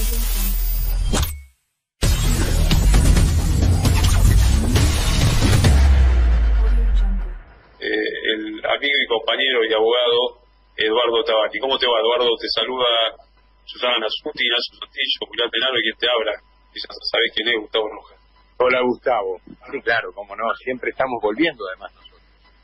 El amigo y compañero y abogado Eduardo Tabati. ¿Cómo te va, Eduardo? Te saluda Susana Nasuti, Nacho Santillo, Julián Penaro, y quien te habla. Quizás sabés quién es, Gustavo Rojas. Hola, Gustavo. Sí, claro, cómo no, siempre estamos volviendo además nosotros.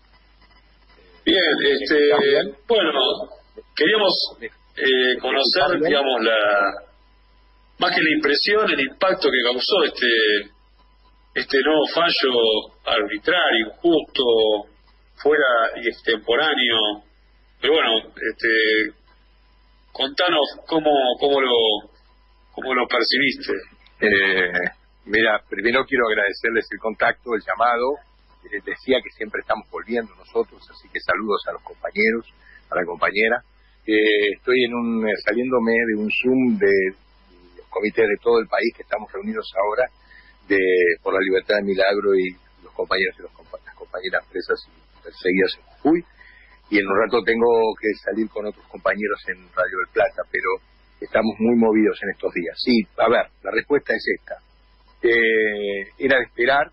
Bien, bueno, queríamos conocer, digamos, más que la impresión, el impacto que causó este nuevo fallo arbitrario, injusto, fuera y extemporáneo. Pero bueno, contanos cómo lo percibiste. Mira, primero quiero agradecerles el contacto, el llamado. Les decía que siempre estamos volviendo nosotros, así que saludos a los compañeros, a la compañera. Estoy saliéndome de un Zoom de los comités de todo el país que estamos reunidos ahora por la libertad de Milagro y los compañeros y las compañeras presas y perseguidas en Jujuy. Y en un rato tengo que salir con otros compañeros en Radio del Plata, pero estamos muy movidos en estos días. Sí, a ver, la respuesta es esta. Era de esperar.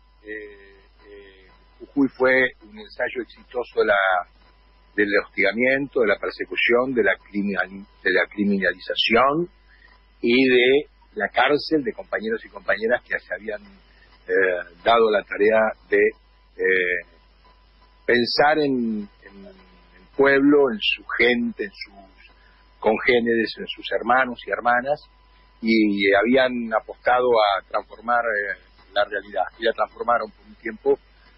Jujuy fue un ensayo exitoso del hostigamiento, de la persecución, de la criminalización y de la cárcel de compañeros y compañeras que se habían dado la tarea de pensar en el pueblo, en su gente, en sus congéneres, en sus hermanos y hermanas, y habían apostado a transformar la realidad, y la transformaron por un tiempo,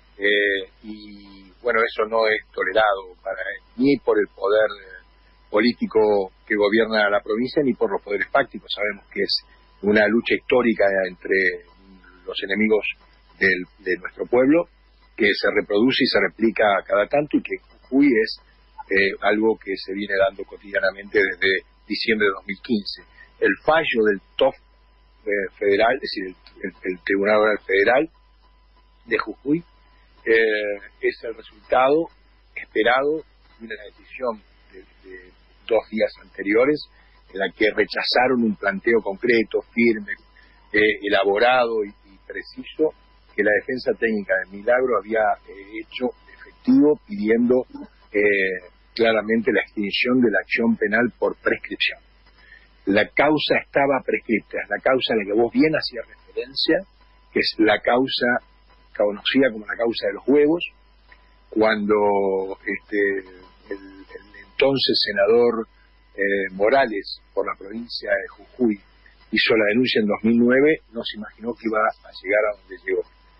y bueno, eso no es tolerado ni por el poder político que gobierna la provincia, ni por los poderes fácticos. Sabemos que es una lucha histórica entre los enemigos de nuestro pueblo, que se reproduce y se replica cada tanto, y que Jujuy es algo que se viene dando cotidianamente desde diciembre de 2015. El fallo del TOF federal, es decir, el Tribunal Oral Federal de Jujuy, es el resultado esperado de una decisión de 2 días anteriores, en la que rechazaron un planteo concreto, firme, elaborado y preciso, que la defensa técnica de Milagro había hecho efectivo, pidiendo claramente la extinción de la acción penal por prescripción. La causa estaba prescripta, es la causa a la que vos bien hacías referencia, que es la causa conocida como la causa de los huevos, cuando el entonces senador Morales, por la provincia de Jujuy, hizo la denuncia en 2009, no se imaginó que iba a llegar a donde llegó.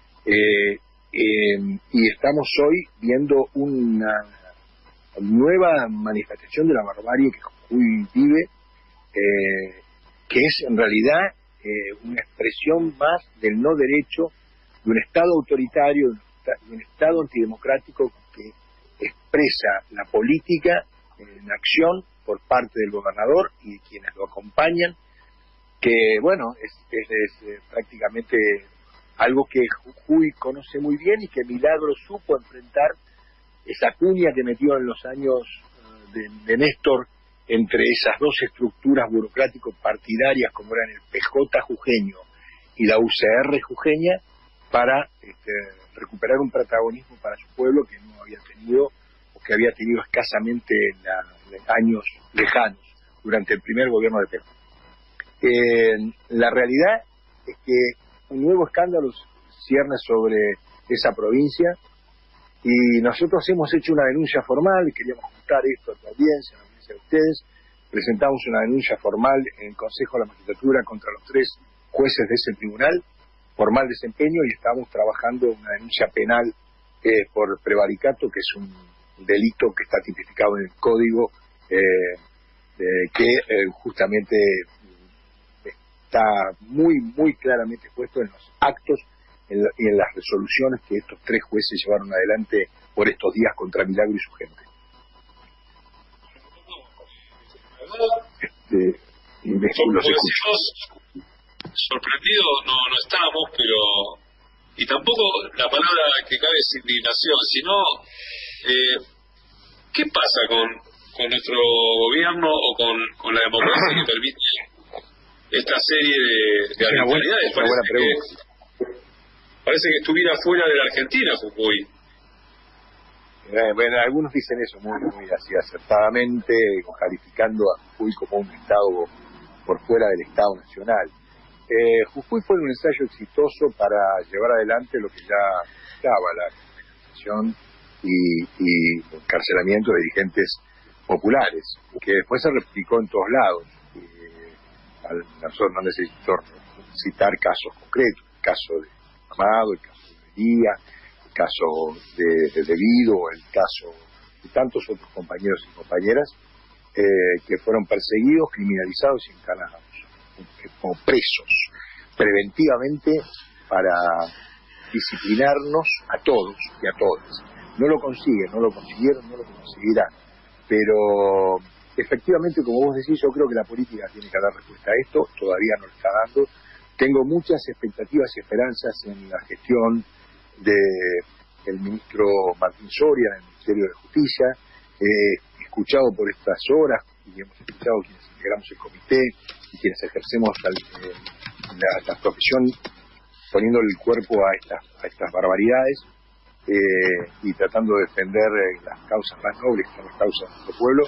Y estamos hoy viendo una nueva manifestación de la barbarie que Jujuy vive, que es en realidad una expresión más del no derecho, de un Estado autoritario, de un Estado antidemocrático que expresa la política en acción por parte del gobernador y de quienes lo acompañan, que bueno, es prácticamente algo que Jujuy conoce muy bien y que Milagro supo enfrentar, esa cuña que metió en los años de Néstor entre esas dos estructuras burocrático-partidarias como eran el PJ jujeño y la UCR jujeña, para recuperar un protagonismo para su pueblo que no había tenido, o que había tenido escasamente en años lejanos, durante el primer gobierno de Perón. La realidad es que un nuevo escándalo cierne sobre esa provincia, y nosotros hemos hecho una denuncia formal, y queríamos contar esto a la audiencia de ustedes. Presentamos una denuncia formal en el Consejo de la Magistratura contra los 3 jueces de ese tribunal por mal desempeño, y estamos trabajando una denuncia penal por prevaricato, que es un delito que está tipificado en el Código, que justamente está muy claramente puesto en los actos y en las resoluciones que estos 3 jueces llevaron adelante por estos días contra Milagro y su gente. Sorprendidos no estamos, pero y tampoco la palabra que cabe es indignación, sino ¿qué pasa con nuestro gobierno o con la democracia que permite esta serie de arbitrariedades. Una buena pregunta. Parece que estuviera fuera de la Argentina, Jujuy. Bueno, algunos dicen eso muy así acertadamente, calificando a Jujuy como un estado por fuera del Estado Nacional. Jujuy fue un ensayo exitoso para llevar adelante lo que ya estaba, la criminalización y encarcelamiento de dirigentes populares, que después se replicó en todos lados. Nosotros no necesito citar casos concretos, el caso de Amado, el caso de Bería, el caso de Devido, el caso de tantos otros compañeros y compañeras que fueron perseguidos, criminalizados y encarcelados como presos preventivamente para disciplinarnos a todos y a todas. No lo consiguen, no lo consiguieron, no lo conseguirán, pero efectivamente, como vos decís, yo creo que la política tiene que dar respuesta a esto, todavía no lo está dando. Tengo muchas expectativas y esperanzas en la gestión del ministro Martín Soria en el Ministerio de Justicia. He escuchado por estas horas y hemos escuchado quienes integramos el comité y quienes ejercemos la profesión poniendo el cuerpo a estas barbaridades y tratando de defender las causas más nobles, que son las causas de nuestro pueblo.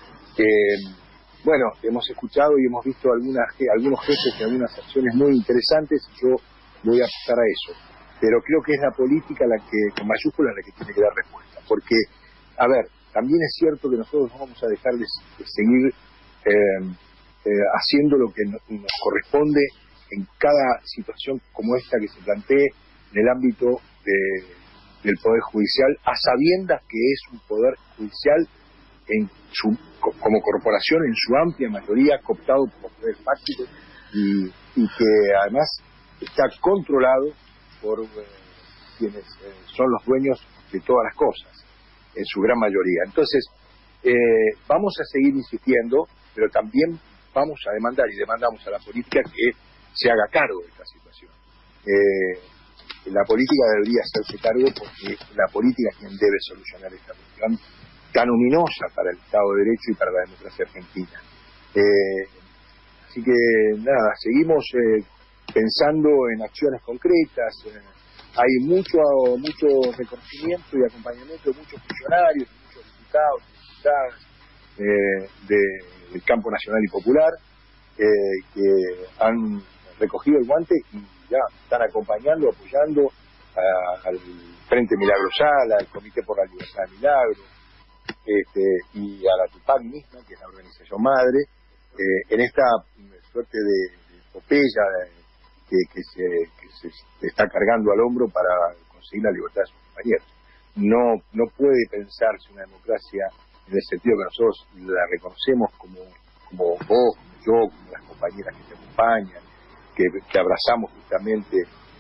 Bueno, hemos escuchado y hemos visto algunos gestos y algunas acciones muy interesantes, y yo voy a apostar a eso. Pero creo que es la política la que, con mayúsculas, la que tiene que dar respuesta. Porque, a ver, también es cierto que nosotros no vamos a dejar de seguir haciendo lo que nos corresponde en cada situación como esta que se plantee en el ámbito del Poder Judicial, a sabiendas que es un Poder Judicial como corporación en su amplia mayoría cooptado por poderes fácticos y que además está controlado por quienes son los dueños de todas las cosas, en su gran mayoría. Entonces, vamos a seguir insistiendo, pero también vamos a demandar y demandamos a la política que se haga cargo de esta situación. La política debería hacerse cargo porque es la política quien debe solucionar esta cuestión tan ominosa para el Estado de Derecho y para la democracia argentina. Así que nada, seguimos pensando en acciones concretas. Hay mucho reconocimiento y acompañamiento de muchos funcionarios, de muchos diputados y diputadas del campo nacional y popular que han recogido el guante y ya están acompañando, apoyando al Frente Milagro Sala, al Comité por la Libertad de Milagro, y a la TUPAC misma, que es la organización madre, en esta suerte de epopeya que se está cargando al hombro para conseguir la libertad de sus compañeros. No puede pensarse una democracia en el sentido que nosotros la reconocemos como vos, como yo, como las compañeras que te acompañan, que abrazamos justamente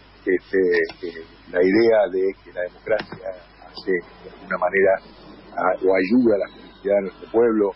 la idea de que la democracia hace de alguna manera o ayuda a la felicidad de nuestro pueblo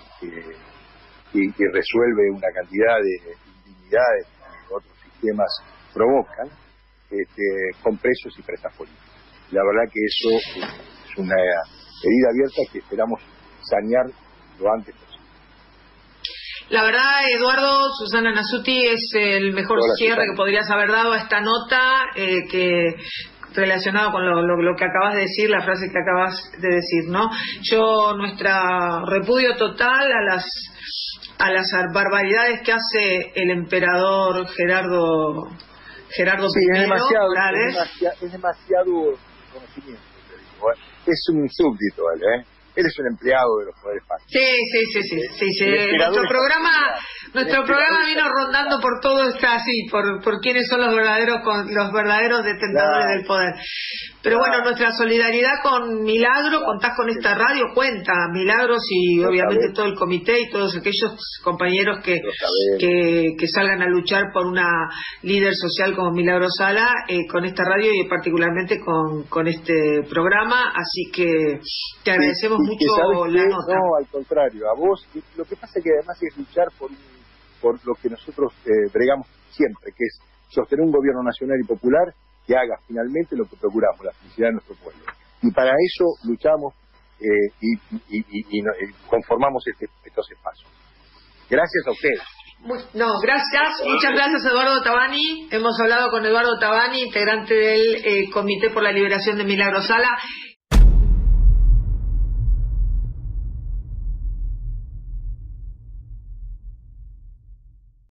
y resuelve una cantidad de indignidades que otros sistemas provocan con presos y presas políticas. La verdad que eso es una herida abierta que esperamos sanear lo antes posible. La verdad, Eduardo, Susana Nasuti, es el mejor cierre que podrías haber dado a esta nota que relacionado con lo que acabas de decir, la frase que acabas de decir, ¿no? nuestra repudio total a las barbaridades que hace el emperador Gerardo sí, I. Es demasiado conocimiento, te digo. Es un súbdito, ¿eh? Él es un empleado de los poderes fácticos. Sí. Nuestro programa vino rondando por todo esto así, por quiénes son los verdaderos detentadores del poder. Pero bueno, nuestra solidaridad con Milagro, contás con esta radio, cuenta Milagros y obviamente todo el comité y todos aquellos compañeros que salgan a luchar por una líder social como Milagro Sala, con esta radio y particularmente con este programa, así que te agradecemos mucho la nota. No, al contrario, a vos, lo que pasa es que además es luchar por lo que nosotros bregamos siempre, que es sostener un gobierno nacional y popular que haga finalmente lo que procuramos, la felicidad de nuestro pueblo. Y para eso luchamos y conformamos estos espacios. Gracias a ustedes. No, gracias. Muchas gracias, Eduardo Tabani. Hemos hablado con Eduardo Tabani, integrante del Comité por la Liberación de Milagro Sala.